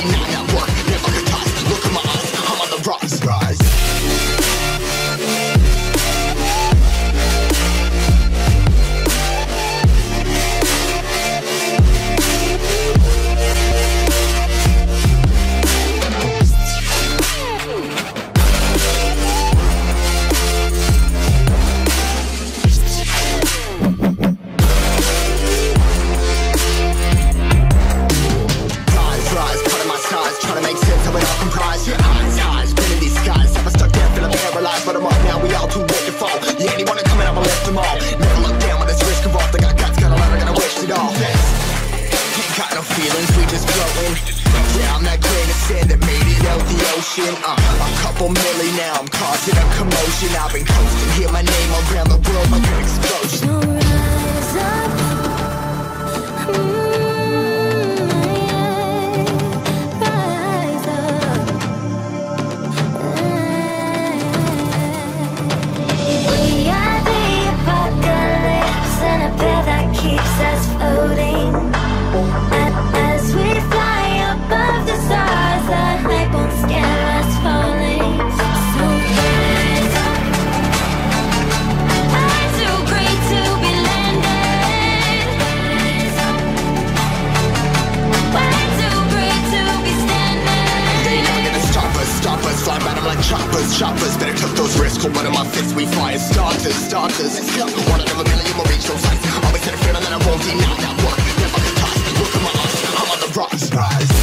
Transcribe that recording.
deny that work, never could toss. Look in my eyes, I'm on the rise. But I'm up now, we all too late to fall. Yeah, anyone coming up, I left them all. Never look down when there's risk involved. I got guts, got a lot, I gotta wish it all. Ain't got no feelings, we just floating. Yeah, I'm that grain of sand that made it out the ocean. A couple milli now, I'm causing a commotion. I've been coasting, hear my name around the world like an explosion. So rise up. As we fly above the stars, the hype won't scare us falling. So rise up. I'm too great to be landed. Way too great to be standing. They never gonna stop us, fly by them like choppers. Better took those risks, hold one of my fists, we fire starters. One out of a million will reach those heights. Always had a feeling that I won't deny that work, never could toss. Look in my eyes, I'm on the rise.